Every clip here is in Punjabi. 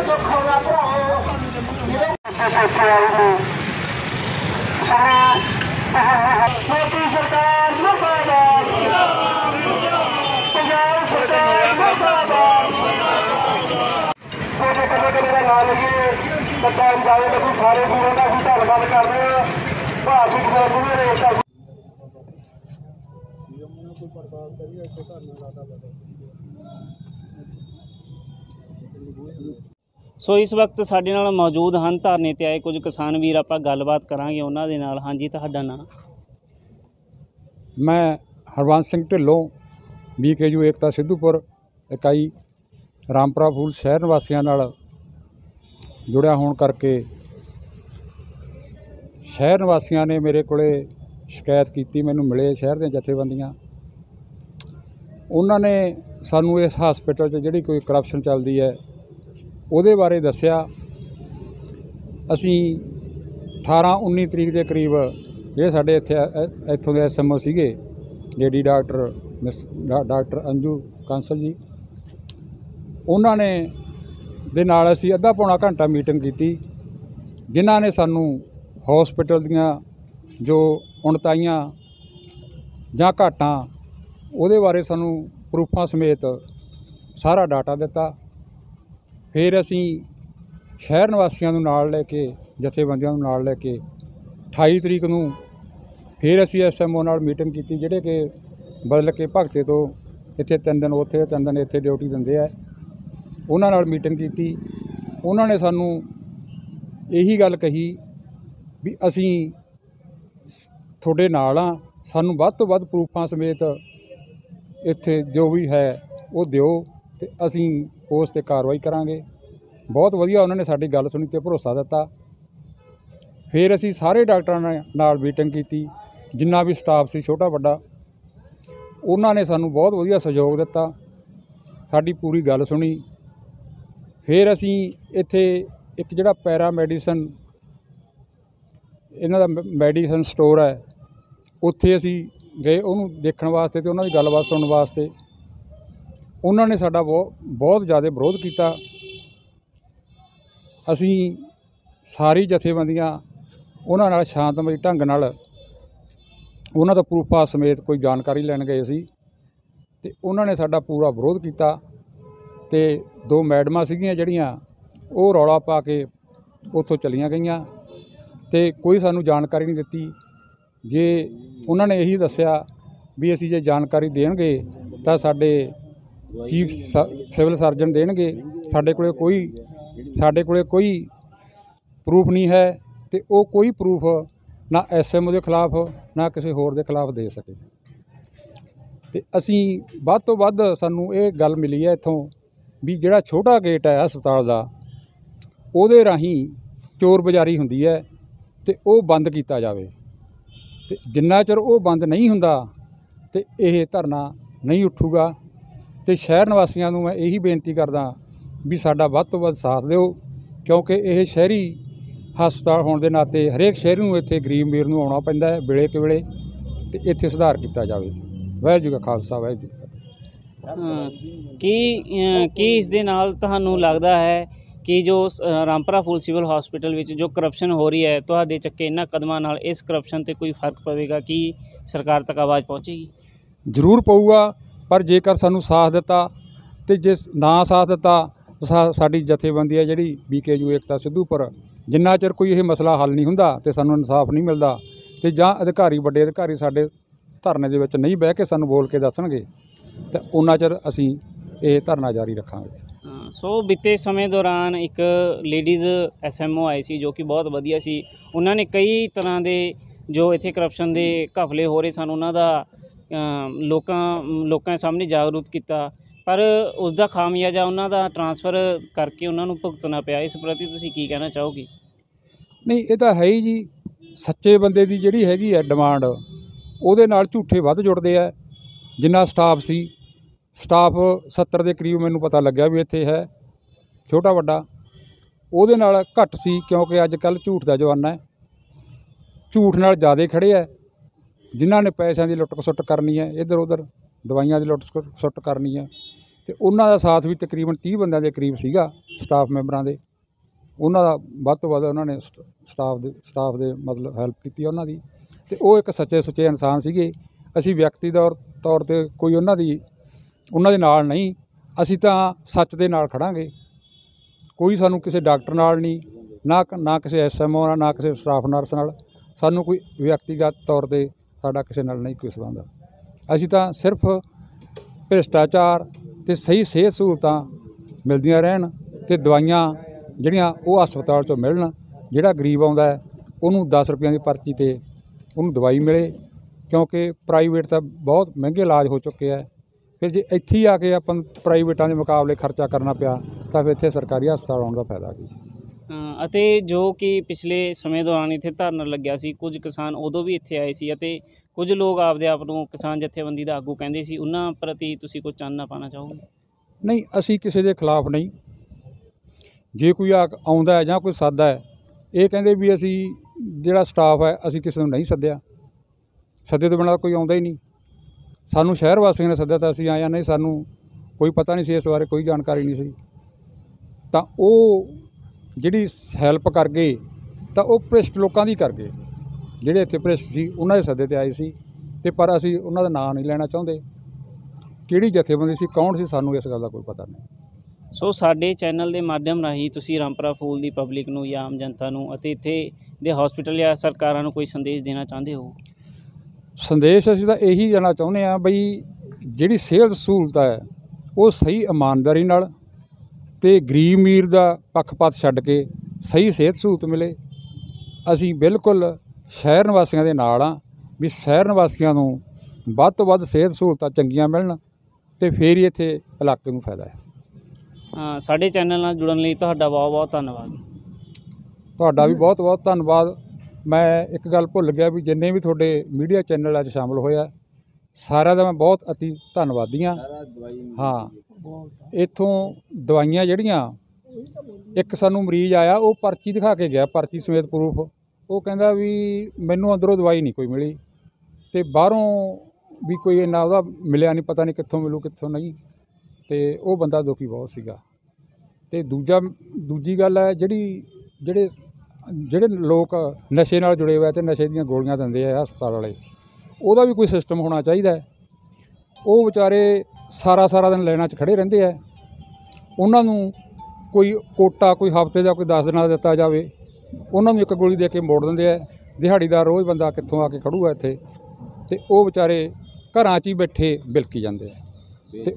मोदी सरकार मुर्दाबाद, पंजाब सरकार मुर्दाबाद। छोटे कदे मेरा नाम लिखिए, बच्चा जाए लगू सारे जीवन का भी धन्यवाद करते हैं। भारतीय किसान यूनियन सो इस वक्त साडे नाल मौजूद हैं धरने ते आए कुछ किसान वीर। आपां गलबात करांगे उन्हां दे नाल। हाँ जी, तुहाडा नाम? मैं हरबंस सिंह ढिल्लों BKU एकता सिद्धूपुर इकाई रामपुरा फूल शहर निवासियों नाल जुड़िया होने करके शहर निवासियों ने मेरे को शिकायत की। मैनू मिले शहर दी जथेबंदियां, उन्होंने सानू इस हस्पिटल च जिहड़ी कोई करप्शन चलती है ਉਹਦੇ बारे दस्या। असी 18-19 तरीक के करीब ये साढ़े इत्थों के SMO सीगे लेडी डॉक्टर अंजू कांसल जी, उन्होंने दे नाल असी अद्धा पौना घंटा मीटिंग की, जिन्हां ने सानू हॉस्पिटल दियां जो उणताइयां जां घाटां ਉਹਦੇ बारे सानू प्रूफां समेत सारा डाटा दिता। फिर असी शहर निवासियों नाल लैके जथेबंदियों नाल लैके 28 तरीक नूं फिर असी SMO नाल मीटिंग की, जिहड़े कि बदल के भगते तो इत्थे 3 दिन उत्थे 3 दिन इत्थे ड्यूटी दिंदे आ। उन्हां नाल मीटिंग की, उन्होंने सानू यही गल कही भी असी तुहाडे नाल आ, सानू वध तो वध प्रूफां समेत इत्थे जो भी है वो दिओ ते असी उस ते कार्रवाई करांगे। बहुत वधिया उन्होंने साडी गल सुनी ते भरोसा दिता। फिर असी सारे डॉक्टरां नाल मीटिंग की, जिन्ना भी स्टाफ सी छोटा वड्डा, उन्होंने सानू बहुत वधिया सहयोग दिता, साडी पूरी गल सुनी। फिर असी इत्थे एक जिहड़ा पैरा मैडिसन इन्हां दा मैडिसन स्टोर है, उत्थे असी गए उन्होंने देखने वास्ते ते उन्हां दी गलबात सुनने वास्ते। उन्होंने साडा बहुत ज़्यादा विरोध किया। असी सारी जथेबंदियां उन्हां नाल शांतमई ढंग नाल उन्हां दा प्रूफा समेत कोई जानकारी लैन गए सी ते उन्होंने साडा पूरा विरोध किया। ते 2 मैडमां सीगियां जिहड़ियां वो रौला पा के उत्थों चलियां गईयां ते कोई सानू जानकारी नहीं दित्ती। जे उन्होंने यही दस्सिया भी असी जे जानकारी देणगे तां साडे चीफ सिविल सर्जन देणगे, साडे कोले कोई प्रूफ नहीं है ते वो कोई प्रूफ ना SMO के खिलाफ ना किसी होर दे खिलाफ दे सके। ते असी वध तो वध सानू ये गल मिली है इत्थों भी जिहड़ा छोटा गेट है हस्पताल दा, उहदे राहीं चोर बजारी हुंदी है ते वो बंद किया जावे। ते जिन्ना चिर वो बंद नहीं हुंदा ते यह धरना नहीं उठूगा। तो शहर निवासियों को मैं यही बेनती करदा भी साडा वध तो वध साथ दिओ, क्योंकि यह शहरी हस्पताल होने के नाते हरेक शहरी नूं इत्थे गरीब मीर नूं आउणा पैंदा है वेले के वेले, ते इत्थे सुधार किया जाए। वाहिगुरू जी का खालसा वाहिगुरू जी की इस दे नाल तुहानूं लगदा है कि जो रामपुरा फूल सिविल हॉस्पिटल विच जो करप्शन हो रही है, तुहाडे चक्के इन्हां कदमां नाल इस करप्शन ते कोई फर्क पवेगा? कि सरकार तक आवाज़ पहुँचेगी? जरूर पऊगा, पर जेकर सानू साथ दिता तो जे ना साथ दिता साडी जथेबंदी है जिहड़ी BKU एकता सिद्धूपुर, जिन्ना चिर कोई यह मसला हल नहीं हुंदा ते सानू इंसाफ नहीं मिलता ते जां अधिकारी वड्डे अधिकारी साडे धरने दे विच नहीं बह के सानू बोल के दसणगे ते उन्ना चिर असीं ये धरना जारी रखांगे। सो बीते समय दौरान एक लेडीज़ SMO आई सी जो कि बहुत वधिया सी। उन्होंने कई तरह के जो इत्थे करप्शन के घपले हो रहे सन उन्हां दा लोकां सामने जागरूक किया, पर उसका खामियाजा उन्हां दा ट्रांसफर करके उन्होंने भुगतना पिया। इस प्रति तुसीं की कहना चाहोगे? नहीं, ये तो है ही जी, सच्चे बंदे की जिहड़ी हैगी है डिमांड ਉਹਦੇ ਨਾਲ झूठे वध जुड़ते हैं। जिन्ना स्टाफ 70 के करीब मैनू पता लग्या भी इत्थे है छोटा वड्डा, ਉਹਦੇ ਨਾਲ घट सी, क्योंकि अजकल झूठ का जमाना है, झूठ नाल ज़्यादा खड़े है। जिन्हां ने पैसों की लुट खसुट करनी है, इधर उधर दवाइयां की लुट खसुट करनी है, ਤੇ ਉਹਨਾਂ ਦਾ ਸਾਥ ਵੀ ਤਕਰੀਬਨ 30 ਬੰਦਿਆਂ ਦੇ ਕਰੀਬ ਸੀਗਾ ਸਟਾਫ ਮੈਂਬਰਾਂ ਦੇ। ਉਹਨਾਂ ਦਾ ਵੱਧ ਤੋਂ ਵੱਧ ਉਹਨਾਂ ਨੇ ਸਟਾਫ ਦੇ ਮਤਲਬ ਹੈਲਪ ਕੀਤੀ ਉਹਨਾਂ ਦੀ। ਤੇ ਉਹ ਇੱਕ ਸੱਚੇ ਸੁੱਚੇ ਇਨਸਾਨ ਸੀਗੇ। ਅਸੀਂ ਵਿਅਕਤੀ ਤੌਰ 'ਤੇ ਕੋਈ ਉਹਨਾਂ ਦੇ ਨਾਲ ਨਹੀਂ, ਅਸੀਂ ਤਾਂ ਸੱਚ ਦੇ ਨਾਲ ਖੜਾਂਗੇ। ਕੋਈ ਸਾਨੂੰ ਕਿਸੇ ਡਾਕਟਰ ਨਾਲ ਨਹੀਂ, ਨਾ ਕਿਸੇ SMO ਨਾਲ, ਨਾ ਕਿਸੇ ਸਟਾਫ ਨਰਸ ਨਾਲ, ਸਾਨੂੰ ਕੋਈ ਵਿਅਕਤੀਗਤ ਤੌਰ 'ਤੇ ਸਾਡਾ ਕਿਸੇ ਨਾਲ ਨਹੀਂ ਕੋਈ ਸੰਬੰਧ। ਅਸੀਂ ਤਾਂ ਸਿਰਫ ਭ੍ਰਿਸ਼ਟਾਚਾਰ ਅਤੇ ਸਹੀ ਸਿਹਤ ਸਹੂਲਤਾਂ ਮਿਲਦੀਆਂ ਰਹਿਣ ਅਤੇ ਦਵਾਈਆਂ ਜਿਹੜੀਆਂ ਉਹ ਹਸਪਤਾਲ 'ਚੋਂ ਮਿਲਣ। ਜਿਹੜਾ ਗਰੀਬ ਆਉਂਦਾ ਹੈ ਉਹਨੂੰ 10 ਰੁਪਈਆਂ ਦੀ ਪਰਚੀ 'ਤੇ ਉਹਨੂੰ ਦਵਾਈ ਮਿਲੇ, ਕਿਉਂਕਿ ਪ੍ਰਾਈਵੇਟ ਤਾਂ ਬਹੁਤ ਮਹਿੰਗੇ ਇਲਾਜ ਹੋ ਚੁੱਕੇ ਹੈ। ਫਿਰ ਜੇ ਇੱਥੇ ਹੀ ਆ ਕੇ ਆਪਾਂ ਨੂੰ ਪ੍ਰਾਈਵੇਟਾਂ ਦੇ ਮੁਕਾਬਲੇ ਖਰਚਾ ਕਰਨਾ ਪਿਆ ਤਾਂ ਫਿਰ ਇੱਥੇ ਸਰਕਾਰੀ ਹਸਪਤਾਲ ਆਉਣ ਦਾ ਫਾਇਦਾ ਕੀ। ਅਤੇ ਜੋ ਕਿ ਪਿਛਲੇ ਸਮੇਂ ਦੌਰਾਨ ਇੱਥੇ ਧਰਨਾ ਲੱਗਿਆ ਸੀ, ਕੁਝ ਕਿਸਾਨ ਉਦੋਂ ਵੀ ਇੱਥੇ ਆਏ ਸੀ ਅਤੇ ਕੁਝ ਲੋਕ ਆਪਦੇ ਆਪ ਨੂੰ ਕਿਸਾਨ ਜਥੇਬੰਦੀ ਦਾ ਆਗੂ ਕਹਿੰਦੇ ਸੀ, ਉਹਨਾਂ ਪ੍ਰਤੀ ਤੁਸੀਂ ਕੁਝ ਚਾਨਣਾ ਪਾਉਣਾ ਚਾਹੋਗੇ? ਨਹੀਂ, ਅਸੀਂ ਕਿਸੇ ਦੇ ਖਿਲਾਫ ਨਹੀਂ। ਜੇ ਕੋਈ ਆਉਂਦਾ ਹੈ ਜਾਂ ਕੋਈ ਸੱਦਦਾ ਹੈ, ਇਹ ਕਹਿੰਦੇ ਵੀ ਅਸੀਂ ਜਿਹੜਾ ਸਟਾਫ ਹੈ ਅਸੀਂ ਕਿਸੇ ਨੂੰ ਨਹੀਂ ਸੱਦਿਆ, ਸੱਦੇ ਤੋਂ ਬਿਨਾਂ ਕੋਈ ਆਉਂਦਾ ਹੀ ਨਹੀਂ। ਸਾਨੂੰ ਸ਼ਹਿਰ ਵਾਸੀਆਂ ਨੇ ਸੱਦਿਆ ਤਾਂ ਅਸੀਂ ਆਏ ਹਾਂ, ਨਹੀਂ ਸਾਨੂੰ ਕੋਈ ਪਤਾ ਨਹੀਂ ਸੀ, ਇਸ ਬਾਰੇ ਕੋਈ ਜਾਣਕਾਰੀ ਨਹੀਂ ਸੀ। ਤਾਂ ਉਹ ਜਿਹੜੀ ਹੈਲਪ ਕਰ ਗਏ ਤਾਂ ਉਹ ਭ੍ਰਿਸ਼ਟ ਲੋਕਾਂ ਦੀ ਕਰ ਗਏ, ਜਿਹੜੇ ਇੱਥੇ ਭ੍ਰਿਸ਼ਟ ਸੀ ਉਹਨਾਂ ਦੇ ਸੱਦੇ 'ਤੇ ਆਏ ਸੀ। ਅਤੇ ਪਰ ਅਸੀਂ ਉਹਨਾਂ ਦਾ ਨਾਂ ਨਹੀਂ ਲੈਣਾ ਚਾਹੁੰਦੇ, ਕਿਹੜੀ ਜਥੇਬੰਦੀ ਸੀ, ਕੌਣ ਸੀ, ਸਾਨੂੰ ਇਸ ਗੱਲ ਦਾ ਕੋਈ ਪਤਾ ਨਹੀਂ। ਸੋ ਸਾਡੇ ਚੈਨਲ ਦੇ ਮਾਧਿਅਮ ਰਾਹੀਂ ਤੁਸੀਂ ਰਾਮਪੁਰਾ ਫੂਲ ਦੀ ਪਬਲਿਕ ਨੂੰ ਜਾਂ ਆਮ ਜਨਤਾ ਨੂੰ ਅਤੇ ਇੱਥੇ ਦੇ ਹਸਪੀਟਲ ਜਾਂ ਸਰਕਾਰਾਂ ਨੂੰ ਕੋਈ ਸੰਦੇਸ਼ ਦੇਣਾ ਚਾਹੁੰਦੇ ਹੋ? ਸੰਦੇਸ਼ ਅਸੀਂ ਤਾਂ ਇਹੀ ਦੇਣਾ ਚਾਹੁੰਦੇ ਹਾਂ ਬਈ ਜਿਹੜੀ ਸਿਹਤ ਸਹੂਲਤ ਹੈ ਉਹ ਸਹੀ ਇਮਾਨਦਾਰੀ ਨਾਲ ਅਤੇ ਗਰੀਬ ਅਮੀਰ ਦਾ ਪੱਖਪਾਤ ਛੱਡ ਕੇ ਸਹੀ ਸਿਹਤ ਸਹੂਲਤ ਮਿਲੇ। ਅਸੀਂ ਬਿਲਕੁਲ ਸ਼ਹਿਰ ਨਿਵਾਸੀਆਂ ਦੇ ਨਾਲ ਹਾਂ ਵੀ ਸ਼ਹਿਰ ਨਿਵਾਸੀਆਂ ਨੂੰ ਵੱਧ ਤੋਂ ਵੱਧ ਸਿਹਤ ਸਹੂਲਤਾਂ ਚੰਗੀਆਂ ਮਿਲਣ ਅਤੇ ਫਿਰ ਹੀ ਇੱਥੇ ਇਲਾਕੇ ਨੂੰ ਫਾਇਦਾ ਹੈ। ਸਾਡੇ ਚੈਨਲ ਨਾਲ ਜੁੜਨ ਲਈ ਤੁਹਾਡਾ ਬਹੁਤ ਬਹੁਤ ਧੰਨਵਾਦ। ਤੁਹਾਡਾ ਵੀ ਬਹੁਤ ਬਹੁਤ ਧੰਨਵਾਦ। ਮੈਂ ਇੱਕ ਗੱਲ ਭੁੱਲ ਗਿਆ ਵੀ ਜਿੰਨੇ ਵੀ ਤੁਹਾਡੇ ਮੀਡੀਆ ਚੈਨਲ ਅੱਜ ਸ਼ਾਮਲ ਹੋਇਆ, ਸਾਰਿਆਂ ਦਾ ਮੈਂ ਬਹੁਤ ਅਤੀ ਧੰਨਵਾਦੀ ਹਾਂ। ਹਾਂ, ਇੱਥੋਂ ਦਵਾਈਆਂ ਜਿਹੜੀਆਂ, ਇੱਕ ਸਾਨੂੰ ਮਰੀਜ਼ ਆਇਆ ਉਹ ਪਰਚੀ ਦਿਖਾ ਕੇ ਗਿਆ, ਪਰਚੀ ਸਮੇਤ ਪ੍ਰੂਫ। ਉਹ ਕਹਿੰਦਾ ਵੀ ਮੈਨੂੰ ਅੰਦਰੋਂ ਦਵਾਈ ਨਹੀਂ ਕੋਈ ਮਿਲੀ ਅਤੇ ਬਾਹਰੋਂ ਵੀ ਕੋਈ ਇੰਨਾ ਉਹਦਾ ਮਿਲਿਆ ਨਹੀਂ, ਪਤਾ ਨਹੀਂ ਕਿੱਥੋਂ ਮਿਲੂ ਕਿੱਥੋਂ ਨਹੀਂ। ਅਤੇ ਉਹ ਬੰਦਾ ਦੁਖੀ ਬਹੁਤ ਸੀਗਾ। ਅਤੇ ਦੂਜੀ ਗੱਲ ਹੈ ਜਿਹੜੇ ਲੋਕ ਨਸ਼ੇ ਨਾਲ ਜੁੜੇ ਹੋਏ ਅਤੇ ਨਸ਼ੇ ਦੀਆਂ ਗੋਲੀਆਂ ਦਿੰਦੇ ਆ ਹਸਪਤਾਲ ਵਾਲੇ, ਉਹਦਾ ਵੀ ਕੋਈ ਸਿਸਟਮ ਹੋਣਾ ਚਾਹੀਦਾ। ਉਹ ਵਿਚਾਰੇ ਸਾਰਾ ਦਿਨ ਲਾਈਨਾਂ 'ਚ ਖੜ੍ਹੇ ਰਹਿੰਦੇ ਆ, ਉਹਨਾਂ ਨੂੰ ਕੋਈ ਕੋਟਾ ਕੋਈ ਹਫ਼ਤੇ ਦਾ ਕੋਈ 10 ਦਿਨਾਂ ਦਾ ਦਿੱਤਾ ਜਾਵੇ, ਉਹਨਾਂ ਨੂੰ ਇੱਕ ਗੋਲੀ ਦੇ ਕੇ ਮੋੜ ਦਿੰਦੇ ਆ। ਦਿਹਾੜੀਦਾਰ ਰੋਜ਼ ਬੰਦਾ ਕਿੱਥੋਂ ਆ ਕੇ ਖੜੂਗਾ ਇੱਥੇ, ਅਤੇ ਉਹ ਵਿਚਾਰੇ ਘਰਾਂ 'ਚ ਹੀ ਬੈਠੇ ਬਿਲਕੀ ਜਾਂਦੇ ਆ। ਅਤੇ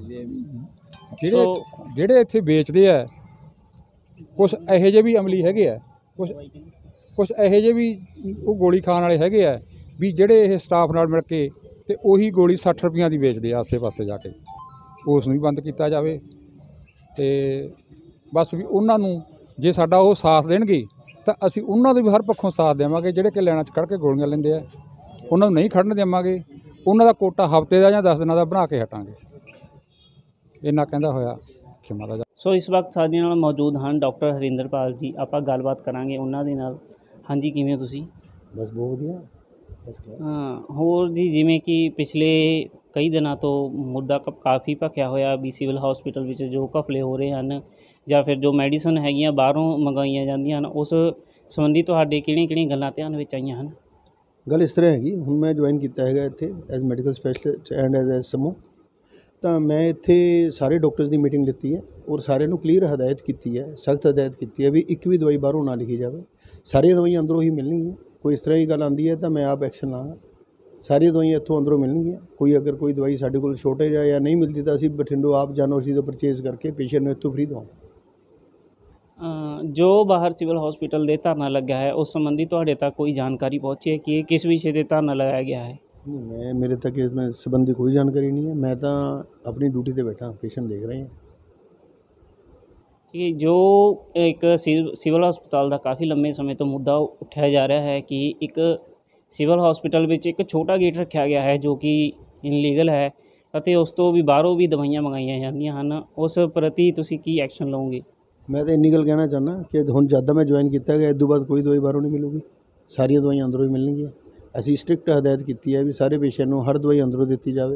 ਜਿਹੜੇ ਇੱਥੇ ਵੇਚਦੇ ਆ, ਕੁਛ ਇਹੋ ਜਿਹੇ ਵੀ ਅਮਲੀ ਹੈਗੇ ਆ, ਕੁਛ ਇਹੋ ਜਿਹੇ ਵੀ ਉਹ ਗੋਲੀ ਖਾਣ ਵਾਲੇ ਹੈਗੇ ਆ ਵੀ ਜਿਹੜੇ ਇਹ ਸਟਾਫ ਨਾਲ ਮਿਲ ਕੇ ਅਤੇ ਉਹੀ ਗੋਲੀ 60 ਰੁਪਈਆਂ ਦੀ ਵੇਚਦੇ ਆ ਆਸੇ ਪਾਸੇ ਜਾ ਕੇ। ਉਸ ਨੂੰ ਵੀ ਬੰਦ ਕੀਤਾ ਜਾਵੇ। ਅਤੇ ਬਸ ਵੀ ਉਹਨਾਂ ਨੂੰ ਜੇ ਸਾਡਾ ਉਹ ਸਾਥ ਦੇਣਗੇ ਤਾਂ ਅਸੀਂ ਉਹਨਾਂ ਦੇ ਵੀ ਹਰ ਪੱਖੋਂ ਸਾਥ ਦੇਵਾਂਗੇ। ਜਿਹੜੇ ਕਿ ਲਾਈਨਾਂ 'ਚ ਖੜ੍ਹ ਕੇ ਗੋਲੀਆਂ ਲੈਂਦੇ ਆ, ਉਹਨਾਂ ਨੂੰ ਨਹੀਂ ਖੜ੍ਹਨ ਦੇਵਾਂਗੇ। ਉਹਨਾਂ ਦਾ ਕੋਟਾ ਹਫ਼ਤੇ ਦਾ ਜਾਂ 10 ਦਿਨਾਂ ਦਾ ਬਣਾ ਕੇ ਹਟਾਂਗੇ। ਇੰਨਾ ਕਹਿੰਦਾ ਹੋਇਆ ਖਿਮਾ ਦਾ। ਸੋ ਇਸ ਵਕਤ ਸਾਡੇ ਨਾਲ ਮੌਜੂਦ ਹਨ ਡਾਕਟਰ ਹਰਿੰਦਰਪਾਲ ਜੀ। ਆਪਾਂ ਗੱਲਬਾਤ ਕਰਾਂਗੇ ਉਹਨਾਂ ਦੇ ਨਾਲ। ਹਾਂਜੀ, ਕਿਵੇਂ ਹੋ ਤੁਸੀਂ? ਬਸ ਬਹੁਤ ਵਧੀਆ। ਹੋਰ ਜੀ, ਜਿਵੇਂ ਕਿ ਪਿਛਲੇ ਕਈ ਦਿਨਾਂ ਤੋਂ ਮੁੱਦਾ ਕਾਫੀ ਭਖਿਆ ਹੋਇਆ ਵੀ ਸਿਵਲ ਹਸਪੀਟਲ ਵਿੱਚ ਜੋ ਘਪਲੇ ਹੋ ਰਹੇ ਹਨ ਜਾਂ ਫਿਰ ਜੋ ਮੈਡੀਸਨ ਹੈਗੀਆਂ ਬਾਹਰੋਂ ਮੰਗਵਾਈਆਂ ਜਾਂਦੀਆਂ ਹਨ, ਉਸ ਸੰਬੰਧੀ ਤੁਹਾਡੇ ਕਿਹੜੀਆਂ ਗੱਲਾਂ ਧਿਆਨ ਵਿੱਚ ਆਈਆਂ ਹਨ? ਗੱਲ ਇਸ ਤਰ੍ਹਾਂ ਹੈਗੀ, ਹੁਣ ਮੈਂ ਜੁਆਇਨ ਕੀਤਾ ਹੈਗਾ ਇੱਥੇ as medical specialist and as SMO। ਤਾਂ ਮੈਂ ਇੱਥੇ ਸਾਰੇ ਡਾਕਟਰਸ ਦੀ ਮੀਟਿੰਗ ਲਿੱਤੀ ਹੈ ਔਰ ਸਾਰਿਆਂ ਨੂੰ ਕਲੀਅਰ ਹਦਾਇਤ ਕੀਤੀ ਹੈ, ਸਖਤ ਹਦਾਇਤ ਕੀਤੀ ਹੈ ਵੀ ਇੱਕ ਵੀ ਦਵਾਈ ਬਾਹਰੋਂ ਨਾ ਲਿਖੀ ਜਾਵੇ। ਸਾਰੀਆਂ ਦਵਾਈਆਂ ਅੰਦਰੋਂ ਹੀ ਮਿਲਣਗੀਆਂ। ਕੋਈ ਇਸ ਤਰ੍ਹਾਂ ਦੀ ਗੱਲ ਆਉਂਦੀ ਹੈ ਤਾਂ ਮੈਂ ਆਪ ਐਕਸ਼ਨ ਲਾਂਗਾ। ਸਾਰੀਆਂ ਦਵਾਈਆਂ ਇੱਥੋਂ ਅੰਦਰੋਂ ਮਿਲਣਗੀਆਂ। ਅਗਰ ਕੋਈ ਦਵਾਈ ਸਾਡੇ ਕੋਲ ਸ਼ੋਰਟੇਜ ਹੈ ਜਾਂ ਨਹੀਂ ਮਿਲਦੀ ਤਾਂ ਅਸੀਂ ਬਠਿੰਡੋਂ ਆਪ ਜਾਨੋਸੀ ਤੋਂ ਪਰਚੇਜ਼ ਕਰਕੇ ਪੇਸ਼ੈਂਟ ਨੂੰ ਇੱਥੋਂ ਫ੍ਰੀ ਦਵਾਂਗੇ। ਜੋ ਬਾਹਰ ਸਿਵਲ ਹਸਪੀਟਲ ਦੇ ਧਰਨਾ ਲੱਗਿਆ ਹੈ, ਉਸ ਸੰਬੰਧੀ ਤੁਹਾਡੇ ਤੱਕ ਕੋਈ ਜਾਣਕਾਰੀ ਪਹੁੰਚੀ ਹੈ ਕਿ ਇਹ ਕਿਸ ਵਿਸ਼ੇ 'ਤੇ ਧਰਨਾ ਲਗਾਇਆ ਗਿਆ ਹੈ? ਮੇਰੇ ਤੱਕ ਇਸ ਸੰਬੰਧੀ ਕੋਈ ਜਾਣਕਾਰੀ ਨਹੀਂ ਹੈ। ਮੈਂ ਤਾਂ ਆਪਣੀ ਡਿਊਟੀ 'ਤੇ ਬੈਠਾ, ਪੇਸ਼ੈਂਟ ਦੇਖ ਰਹੇ ਹਾਂ। ਕਿ ਜੋ ਇੱਕ ਸਿਵਲ ਹਸਪਤਾਲ ਦਾ ਕਾਫੀ ਲੰਬੇ ਸਮੇਂ ਤੋਂ ਮੁੱਦਾ ਉੱਠਿਆ ਜਾ ਰਿਹਾ ਹੈ ਕਿ ਇੱਕ ਸਿਵਲ ਹਸਪੀਟਲ ਵਿੱਚ ਇੱਕ ਛੋਟਾ ਗੇਟ ਰੱਖਿਆ ਗਿਆ ਹੈ ਜੋ ਕਿ ਇਨਲੀਗਲ ਹੈ ਅਤੇ ਉਸ ਤੋਂ ਵੀ ਬਾਹਰੋਂ ਵੀ ਦਵਾਈਆਂ ਮੰਗਾਈਆਂ ਜਾਂਦੀਆਂ ਹਨ। ਉਸ ਪ੍ਰਤੀ ਤੁਸੀਂ ਕੀ ਐਕਸ਼ਨ ਲਓਗੇ? ਮੈਂ ਤਾਂ ਇੰਨੀ ਗੱਲ ਕਹਿਣਾ ਚਾਹੁੰਦਾ ਕਿ ਹੁਣ ਜਦ ਦਾ ਮੈਂ ਜੁਆਇਨ ਕੀਤਾ ਗਿਆ, ਇਸ ਤੋਂ ਬਾਅਦ ਕੋਈ ਦਵਾਈ ਬਾਹਰੋਂ ਨਹੀਂ ਮਿਲੂਗੀ। ਸਾਰੀਆਂ ਦਵਾਈਆਂ ਅੰਦਰੋਂ ਹੀ ਮਿਲਣਗੀਆਂ। ਅਸੀਂ ਸਟ੍ਰਿਕਟ ਹਦਾਇਤ ਕੀਤੀ ਹੈ ਵੀ ਸਾਰੇ ਪੇਸ਼ੈਂਟ ਨੂੰ ਹਰ ਦਵਾਈ ਅੰਦਰੋਂ ਦਿੱਤੀ ਜਾਵੇ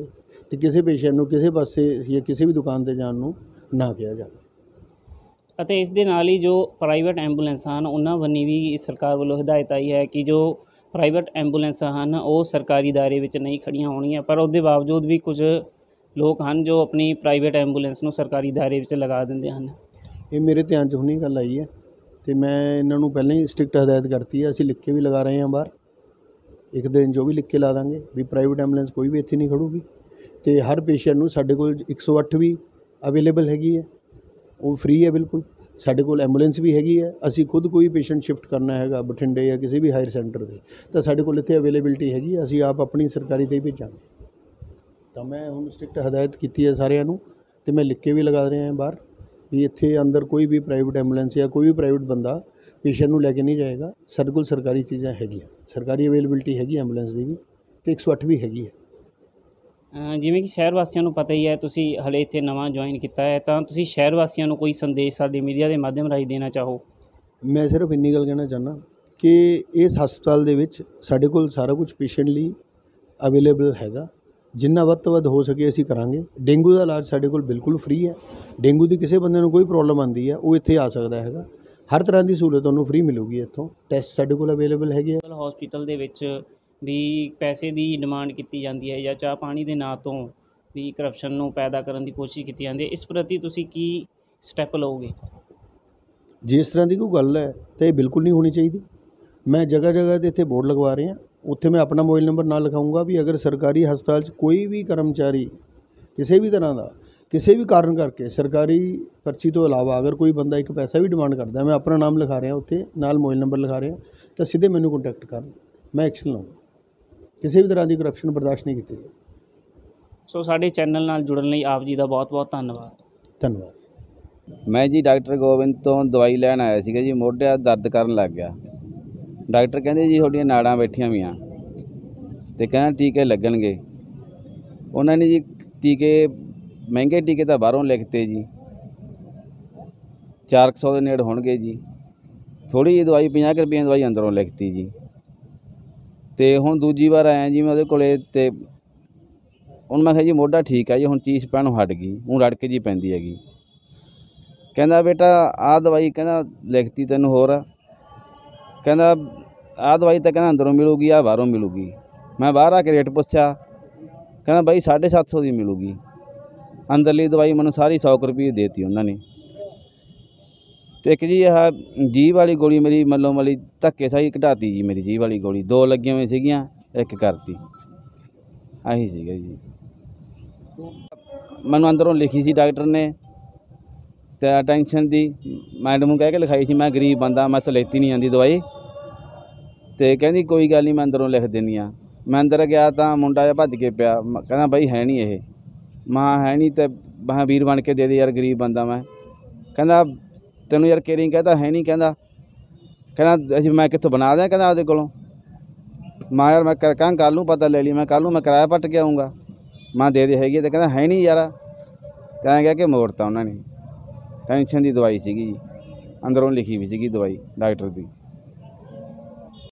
ਤੇ ਕਿਸੇ ਪੇਸ਼ੈਂਟ ਨੂੰ ਕਿਸੇ ਪਾਸੇ ਜਾਂ ਕਿਸੇ ਵੀ ਦੁਕਾਨ ਤੇ ਜਾਣ ਨੂੰ ਨਾ ਕਿਹਾ ਜਾਵੇ। ਅਤੇ ਇਸ ਦੇ ਨਾਲ ਹੀ ਜੋ ਪ੍ਰਾਈਵੇਟ ਐਂਬੂਲੈਂਸਾਂ ਹਨ ਉਹਨਾਂ ਵੱਲੋਂ ਵੀ ਸਰਕਾਰ ਵੱਲੋਂ ਹਦਾਇਤ ਆਈ ਹੈ ਕਿ ਜੋ ਪ੍ਰਾਈਵੇਟ ਐਂਬੂਲੈਂਸਾਂ ਹਨ ਉਹ ਸਰਕਾਰੀ ਦਾਇਰੇ ਵਿੱਚ ਨਹੀਂ ਖੜੀਆਂ ਹੋਣਗੀਆਂ, ਪਰ ਉਹਦੇ ਬਾਵਜੂਦ ਵੀ ਕੁਝ ਲੋਕ ਹਨ ਜੋ ਆਪਣੀ ਪ੍ਰਾਈਵੇਟ ਐਂਬੂਲੈਂਸ ਨੂੰ ਸਰਕਾਰੀ ਦਾਇਰੇ ਵਿੱਚ ਲਗਾ ਦਿੰਦੇ ਹਨ। ਇਹ ਮੇਰੇ ਧਿਆਨ 'ਚ ਹੁਣੀ ਗੱਲ ਆਈ ਹੈ ਤੇ ਮੈਂ ਇਹਨਾਂ ਨੂੰ ਪਹਿਲਾਂ ਹੀ ਸਟ੍ਰਿਕਟ ਹਦਾਇਤ ਕਰਤੀ ਹੈ। ਅਸੀਂ ਲਿਖ ਕੇ ਵੀ ਲਗਾ ਰਹੇ ਹਾਂ ਬਾਹਰ, ਇੱਕ ਦਿਨ ਜੋ ਵੀ ਲਿਖ ਕੇ ਲਾ ਦਾਂਗੇ ਵੀ ਪ੍ਰਾਈਵੇਟ ਐਂਬੂਲੈਂਸ ਕੋਈ ਵੀ ਇੱਥੇ ਨਹੀਂ ਖੜੂਗੀ। ਤੇ ਹਰ ਪੇਸ਼ੈਂਟ ਨੂੰ ਸਾਡੇ ਕੋਲ 108 ਵੀ ਅਵੇਲੇਬਲ ਹੈਗੀ ਹੈ, ਉਹ ਫ੍ਰੀ ਹੈ ਬਿਲਕੁਲ। ਸਾਡੇ ਕੋਲ ਐਂਬੂਲੈਂਸ ਵੀ ਹੈਗੀ ਹੈ। ਅਸੀਂ ਖੁਦ ਕੋਈ ਪੇਸ਼ੈਂਟ ਸ਼ਿਫਟ ਕਰਨਾ ਹੈਗਾ ਬਠਿੰਡੇ ਜਾਂ ਕਿਸੇ ਵੀ ਹਾਇਰ ਸੈਂਟਰ 'ਤੇ ਤਾਂ ਸਾਡੇ ਕੋਲ ਇੱਥੇ ਅਵੇਲੇਬਿਲਟੀ ਹੈਗੀ ਹੈ, ਅਸੀਂ ਆਪ ਆਪਣੀ ਸਰਕਾਰੀ 'ਤੇ ਹੀ ਭੇਜਾਂਗੇ। ਤਾਂ ਮੈਂ ਹੁਣ ਸਟ੍ਰਿਕਟ ਹਦਾਇਤ ਕੀਤੀ ਹੈ ਸਾਰਿਆਂ ਨੂੰ ਤੇ ਮੈਂ ਲਿਖ ਕੇ ਵੀ ਲਗਾ ਰਿਹਾ ਬਾਹਰ ਵੀ ਇੱਥੇ ਅੰਦਰ ਕੋਈ ਵੀ ਪ੍ਰਾਈਵੇਟ ਐਂਬੂਲੈਂਸ ਜਾਂ ਕੋਈ ਵੀ ਪ੍ਰਾਈਵੇਟ ਬੰਦਾ ਪੇਸ਼ੈਂਟ ਨੂੰ ਲੈ ਕੇ ਨਹੀਂ ਜਾਏਗਾ। ਸਾਡੇ ਕੋਲ ਸਰਕਾਰੀ ਚੀਜ਼ਾਂ ਹੈਗੀਆਂ, ਸਰਕਾਰੀ ਅਵੇਲੇਬਿਲਟੀ ਹੈਗੀ ਐਂਬੂਲੈਂਸ ਦੀ ਵੀ ਤੇ 108 ਵੀ ਹੈਗੀ ਹੈ। ਜਿਵੇਂ ਕਿ ਸ਼ਹਿਰ ਵਾਸੀਆਂ ਨੂੰ ਪਤਾ ਹੀ ਹੈ, ਤੁਸੀਂ ਹਲੇ ਇੱਥੇ ਨਵਾਂ ਜੁਆਇਨ ਕੀਤਾ ਹੈ, ਤਾਂ ਤੁਸੀਂ ਸ਼ਹਿਰ ਵਾਸੀਆਂ ਨੂੰ ਕੋਈ ਸੰਦੇਸ਼ ਸਾਡੇ ਮੀਡੀਆ ਦੇ ਮਾਧਿਅਮ ਰਾਹੀਂ ਦੇਣਾ ਚਾਹੋ? ਮੈਂ ਸਿਰਫ ਇੰਨੀ ਗੱਲ ਕਹਿਣਾ ਚਾਹੁੰਦਾ ਕਿ ਇਸ ਹਸਪਤਾਲ ਦੇ ਵਿੱਚ ਸਾਡੇ ਕੋਲ ਸਾਰਾ ਕੁਝ ਪੇਸ਼ੈਂਟ ਲਈ ਅਵੇਲੇਬਲ ਹੈਗਾ। ਜਿੰਨਾ ਵੱਧ ਤੋਂ ਵੱਧ ਹੋ ਸਕੇ ਅਸੀਂ ਕਰਾਂਗੇ। ਡੇਂਗੂ ਦਾ ਇਲਾਜ ਸਾਡੇ ਕੋਲ ਬਿਲਕੁਲ ਫ੍ਰੀ ਹੈ। ਡੇਂਗੂ ਦੀ ਕਿਸੇ ਬੰਦੇ ਨੂੰ ਕੋਈ ਪ੍ਰੋਬਲਮ ਆਉਂਦੀ ਹੈ ਉਹ ਇੱਥੇ ਆ ਸਕਦਾ ਹੈਗਾ। ਹਰ ਤਰ੍ਹਾਂ ਦੀ ਸਹੂਲਤ ਤੁਹਾਨੂੰ ਫ੍ਰੀ ਮਿਲੂਗੀ ਇੱਥੋਂ। ਟੈਸਟ ਸਾਡੇ ਕੋਲ ਅਵੇਲੇਬਲ ਹੈਗੇ ਆ। ਹਸਪੀਟਲ ਦੇ ਵਿੱਚ ਵੀ ਪੈਸੇ ਦੀ ਡਿਮਾਂਡ ਕੀਤੀ ਜਾਂਦੀ ਹੈ ਜਾਂ ਚਾਹ ਪਾਣੀ ਦੇ ਨਾਂ ਤੋਂ ਵੀ ਕਰਪਸ਼ਨ ਨੂੰ ਪੈਦਾ ਕਰਨ ਦੀ ਕੋਸ਼ਿਸ਼ ਕੀਤੀ ਜਾਂਦੀ ਹੈ, ਇਸ ਪ੍ਰਤੀ ਤੁਸੀਂ ਕੀ ਸਟੈਪ ਲਓਗੇ? ਜੇ ਇਸ ਤਰ੍ਹਾਂ ਦੀ ਕੋਈ ਗੱਲ ਹੈ ਤਾਂ ਇਹ ਬਿਲਕੁਲ ਨਹੀਂ ਹੋਣੀ ਚਾਹੀਦੀ। ਮੈਂ ਜਗ੍ਹਾ ਜਗ੍ਹਾ 'ਤੇ ਇੱਥੇ ਬੋਰਡ ਲਗਵਾ ਰਿਹਾ, ਉੱਥੇ ਮੈਂ ਆਪਣਾ ਮੋਬਾਈਲ ਨੰਬਰ ਨਾਲ ਲਿਖਾਊਂਗਾ ਵੀ ਅਗਰ ਸਰਕਾਰੀ ਹਸਪਤਾਲ 'ਚ ਕੋਈ ਵੀ ਕਰਮਚਾਰੀ ਕਿਸੇ ਵੀ ਤਰ੍ਹਾਂ ਦਾ ਕਿਸੇ ਵੀ ਕਾਰਨ ਕਰਕੇ ਸਰਕਾਰੀ ਪਰਚੀ ਤੋਂ ਇਲਾਵਾ ਅਗਰ ਕੋਈ ਬੰਦਾ ਇੱਕ ਪੈਸਾ ਵੀ ਡਿਮਾਂਡ ਕਰਦਾ, ਮੈਂ ਆਪਣਾ ਨਾਮ ਲਿਖਾ ਰਿਹਾ ਉੱਥੇ ਨਾਲ ਮੋਬਾਈਲ ਨੰਬਰ ਲਿਖਾ ਰਿਹਾ, ਤਾਂ ਸਿੱਧੇ ਮੈਨੂੰ ਕੰਟੈਕਟ ਕਰਨ, ਮੈਂ ਐਕਸ਼ਨ ਲਵਾਂਗਾ। ਕਿਸੇ ਵੀ ਤਰ੍ਹਾਂ ਦੀ ਕਰਪਸ਼ਨ ਬਰਦਾਸ਼ਤ ਨਹੀਂ ਕੀਤੀ ਜਾਏਗੀ। ਸੋ ਸਾਡੇ ਚੈਨਲ ਨਾਲ ਜੁੜਨ ਲਈ ਆਪ ਜੀ ਦਾ ਬਹੁਤ ਬਹੁਤ ਧੰਨਵਾਦ। ਧੰਨਵਾਦ। ਮੈਂ ਜੀ ਡਾਕਟਰ ਗੋਬਿੰਦ ਤੋਂ ਦਵਾਈ ਲੈਣ ਆਇਆ ਸੀਗਾ ਜੀ। ਮੋਢਿਆਂ ਦਰਦ ਕਰਨ ਲੱਗ ਗਿਆ। ਡਾਕਟਰ ਕਹਿੰਦੇ ਜੀ ਤੁਹਾਡੀਆਂ ਨਾੜਾਂ ਬੈਠੀਆਂ ਵੀਆਂ ਤੇ ਕਹਿੰਦਾ ਟੀਕੇ ਲੱਗਣਗੇ। ਉਹਨਾਂ ਨੇ ਜੀ ਟੀਕੇ ਮਹਿੰਗੇ ਟੀਕੇ ਤਾਂ ਬਾਹਰੋਂ ਲਿਖਤੇ ਜੀ, 400 ਦੇ ਨੇੜੇ ਹੋਣਗੇ ਜੀ। ਥੋੜ੍ਹੀ ਜਿਹੀ ਦਵਾਈ 50 ਰੁਪਏ ਦੀ ਦਵਾਈ ਅੰਦਰੋਂ ਲਿਖਤੀ ਜੀ। ਤੇ ਹੁਣ ਦੂਜੀ ਵਾਰ ਆਇਆ ਜੀ ਮੈਂ ਉਹਦੇ ਕੋਲੇ ਤੇ ਹੁਣ ਮੈਂ ਕਿਹਾ ਜੀ ਮੋਢਾ ਠੀਕ ਆ ਜੀ, ਹੁਣ ਚੀਸ ਪੈਣੋਂ ਹਟ ਗਈ, ਹੁਣ ਰੜਕ ਜੀ ਪੈਂਦੀ ਹੈਗੀ। ਕਹਿੰਦਾ ਬੇਟਾ ਆਹ ਦਵਾਈ ਕਹਿੰਦਾ ਲਿਖਤੀ ਤੈਨੂੰ ਹੋਰ, ਕਹਿੰਦਾ ਆਹ ਦਵਾਈ ਤਾਂ ਕਹਿੰਦਾ ਅੰਦਰੋਂ ਮਿਲੂਗੀ, ਆਹ ਬਾਹਰੋਂ ਮਿਲੂਗੀ। ਮੈਂ ਬਾਹਰ ਆ ਕੇ ਰੇਟ ਪੁੱਛਿਆ, ਕਹਿੰਦਾ ਬਾਈ 750 ਦੀ ਮਿਲੂਗੀ। ਅੰਦਰਲੀ ਦਵਾਈ ਮੈਨੂੰ ਸਾਰੀ 100 ਰੁਪਏ ਦੇਤੀ ਉਹਨਾਂ ਨੇ। ਤੇ ਇੱਕ ਜੀ ਆਹ ਜੀਭ ਵਾਲੀ ਗੋਲੀ ਮੇਰੀ ਮੱਲੋਂ ਮਲੀ ਧੱਕੇ ਸਾਈ ਘਟਾਤੀ ਜੀ। ਮੇਰੀ ਜੀਭ ਵਾਲੀ ਗੋਲੀ 2 ਲੱਗੀਆਂ ਹੋਈਆਂ ਸੀਗੀਆਂ, ਇੱਕ ਕਰਤੀ। ਆਹੀ ਸੀਗਾ ਜੀ। ਮੈਨੂੰ ਅੰਦਰੋਂ ਲਿਖੀ ਸੀ ਡਾਕਟਰ ਨੇ ਤੇ ਟੈਨਸ਼ਨ ਦੀ ਮੈਡਮ ਨੂੰ ਕਹਿ ਕੇ ਲਿਖਾਈ ਸੀ। ਮੈਂ ਗਰੀਬ ਬੰਦਾ, ਮੈਂ ਤਾਂ ਲੈਤੀ ਨਹੀਂ ਜਾਂਦੀ ਦਵਾਈ। ਤੇ ਕਹਿੰਦੀ ਕੋਈ ਗੱਲ ਨਹੀਂ, ਮੈਂ ਅੰਦਰੋਂ ਲਿਖ ਦਿੰਦੀ ਹਾਂ। ਮੈਂ ਅੰਦਰ ਗਿਆ ਤਾਂ ਮੁੰਡਾ ਜਿਹਾ ਭੱਜ ਕੇ ਪਿਆ, ਕਹਿੰਦਾ ਬਾਈ ਹੈ ਨਹੀਂ ਇਹ। ਮਾਂ ਹੈ ਨਹੀਂ ਤੇ ਮੈਂ ਵੀਰ ਬਣ ਕੇ ਦੇ ਦੇ ਯਾਰ, ਗਰੀਬ ਬੰਦਾ ਮੈਂ। ਕਹਿੰਦਾ ਤੈਨੂੰ ਯਾਰ ਕੇਰੀ ਕਹਿੰਦਾ ਹੈ ਨਹੀਂ, ਕਹਿੰਦਾ ਅਸੀਂ ਮੈਂ ਕਿੱਥੋਂ ਬਣਾ ਦਿਆਂ, ਕਹਿੰਦਾ ਉਹਦੇ ਕੋਲੋਂ। ਮਾਂ ਯਾਰ ਮੈਂ ਕਹਾਂ ਕੱਲ੍ਹ ਨੂੰ ਪਤਾ ਲੈ ਲਈ, ਮੈਂ ਕੱਲ੍ਹ ਨੂੰ ਮੈਂ ਕਿਰਾਇਆ ਪੱਟ ਕੇ ਆਊਂਗਾ। ਮਾਂ ਦੇ ਹੈਗੀ ਤੇ ਕਹਿੰਦਾ ਹੈ ਨਹੀਂ ਯਾਰ। ਕਹਿ ਕਹਿ ਕੇ ਮੋੜਤਾ ਉਹਨਾਂ ਨੇ। ਟੈਨਸ਼ਨ ਦੀ ਦਵਾਈ ਸੀਗੀ ਜੀ, ਅੰਦਰੋਂ ਲਿਖੀ ਵੀ ਸੀਗੀ ਦਵਾਈ ਡਾਕਟਰ ਦੀ।